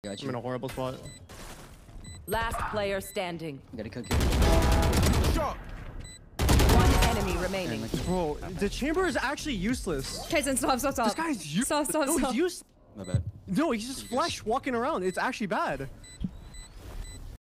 Got I'm in you. a horrible spot. Last player standing. You gotta cook it. Shot. One enemy remaining. Bro, the chamber is actually useless. Tyson, stop. This guy's useless. Stop. No, he's useless. My bad. No, he's just flesh walking around. It's actually bad.